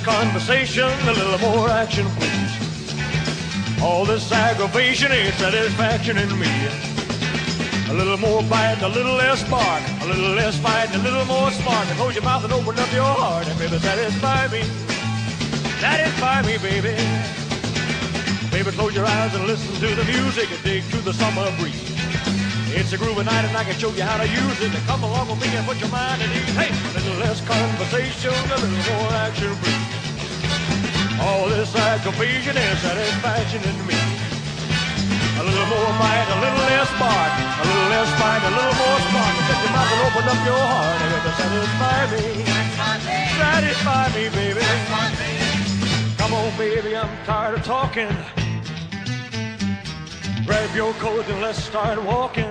conversation, a little more action, please. All this aggravation ain't satisfaction in me. A little more bite, a little less spark, a little less fight, a little more spark. And close your mouth and open up your heart, and baby, satisfy me. Satisfy me, baby. Baby, close your eyes and listen to the music and dig through the summer breeze. It's a groovy night and I can show you how to use it. Come along with me and put your mind at ease. Hey, a little less conversation, a little more action, please. All this aggravation and satisfaction in me. A little more bite, a little less spark, a little less fight, a little more spark. Shut your mouth and open up your heart and satisfy me. Satisfy me, baby. Come on, baby, I'm tired of talking. Grab your coat and let's start walking.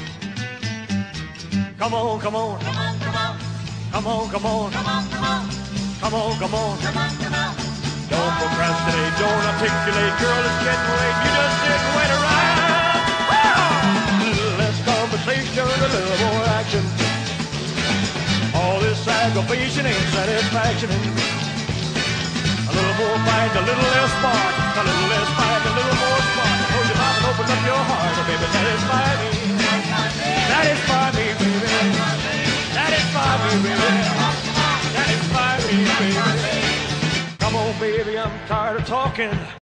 Come on, come on. Come on, come on. Come on, come on. Come on, come on. Come on, come on. Come on, come on. Don't procrastinate, don't articulate, girl, it's getting late. You just sit and wait around. A little less conversation, a little more action. All this aggravation ain't satisfaction in me. A little more fight, a little less spark, a little less fight, a little more spark. Close your mouth and open up your heart, and baby, satisfy me. Satisfy me, baby. Satisfy me, baby. Satisfy me, baby. Come on, baby, I'm tired of talking.